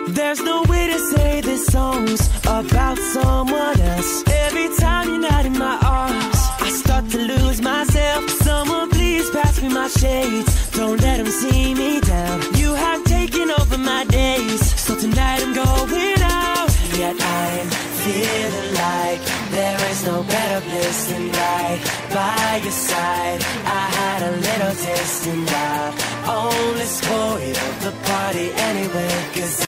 There's no way to say this song's about someone else. Every time you're not in my arms, I start to lose myself. Someone please pass me my shades, don't let them see me down. You have taken over my days, so tonight I'm going out. Yet I'm feeling like there is no better place than right by your side. I had a little taste and I only spoiled the party anyway, 'cause